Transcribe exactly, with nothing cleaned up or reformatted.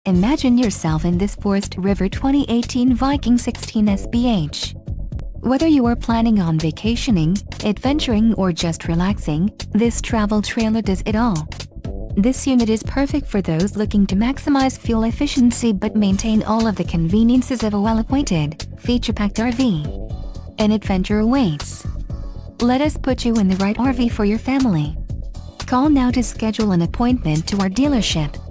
Imagine yourself in this Forest River twenty eighteen Viking sixteen S B H. Whether you are planning on vacationing, adventuring or just relaxing, this travel trailer does it all. This unit is perfect for those looking to maximize fuel efficiency but maintain all of the conveniences of a well-appointed, feature-packed R V. An adventure awaits. Let us put you in the right R V for your family. Call now to schedule an appointment to our dealership.